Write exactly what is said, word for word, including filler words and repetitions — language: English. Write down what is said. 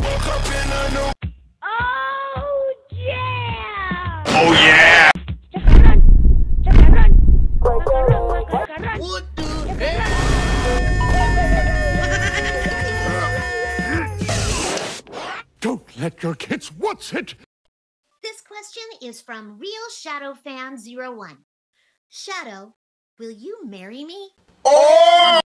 Oh, yeah! Oh, yeah! What the hell? Don't let your kids what's it? This question is from Real Shadow Fan zero one. Shadow, will you marry me? Oh!